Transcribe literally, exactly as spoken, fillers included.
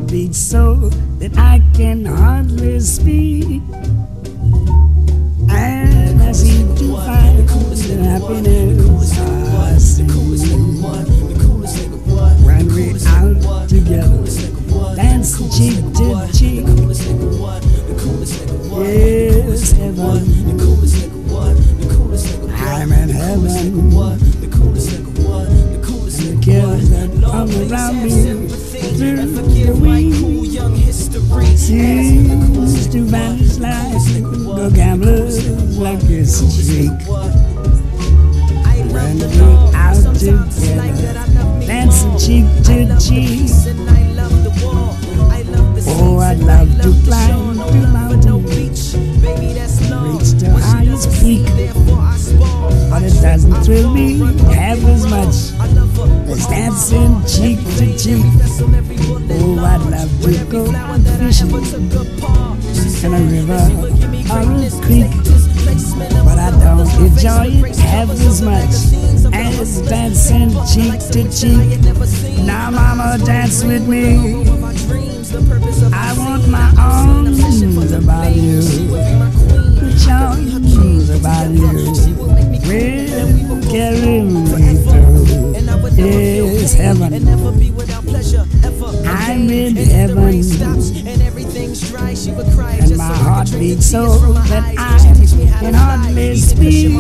beats so that I can hardly speak. And I seem to find the happiness I see when we're out together, dancing cheek to cheek. Yes, heaven, I'm in heaven, and the cares that come around me through the week seems to vanish like the gamblers like a streak. When we're out together, dancing cheek to cheek. Oh, I'd love to climb to mountain, reach the highest peak, but it doesn't thrill me half as much as dancing cheek to cheek. Oh, I'd love to go fishing in a river or a creek, but I don't enjoy it half as much as dancing cheek to cheek. Now, mama, dance with me. I want my arms about you, the charms about you will carry me through. Yes, heaven, I'm in heaven, and my heart beats so that I can hardly speak.